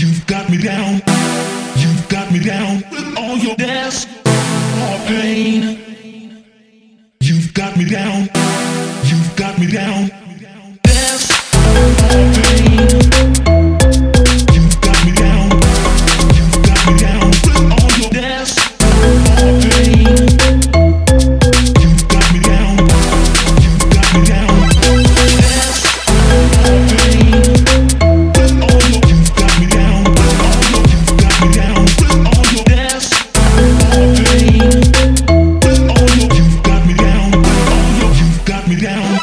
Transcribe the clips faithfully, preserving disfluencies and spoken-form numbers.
You've got me down. You've got me down with all your death or pain. You've got me down. You've got me down. Death or pain. You've got me down. You've got me down with all your death or pain. You've got me down. You've got me down. Death or pain. With all your, you've got me down. With all your, you've got me down. With all your death or pain. With all your, you've got me down. With all your, you've got me down.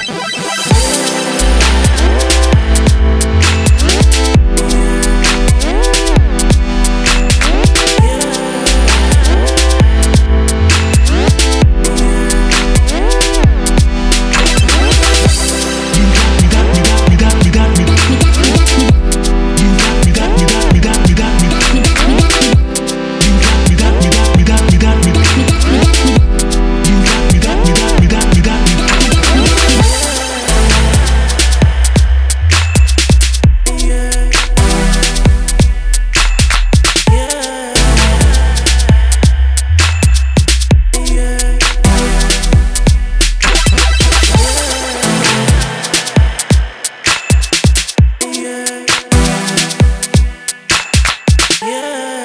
Yeah.